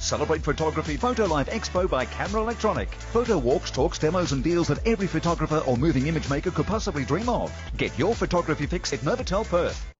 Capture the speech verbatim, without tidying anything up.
Celebrate Photography PhotoLive Expo by Camera Electronic. Photo walks, talks, demos and deals that every photographer or moving image maker could possibly dream of. Get your photography fix at Novotel Perth.